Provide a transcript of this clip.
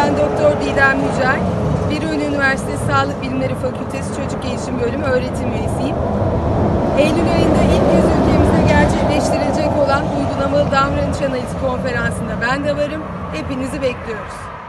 Ben Doktor Didem Yücel, Biruni Üniversitesi Sağlık Bilimleri Fakültesi Çocuk Gelişim Bölümü öğretim üyesiyim. Eylül ayında ilk kez ülkemizde gerçekleştirilecek olan uygulamalı davranış analizi konferansında ben de varım. Hepinizi bekliyoruz.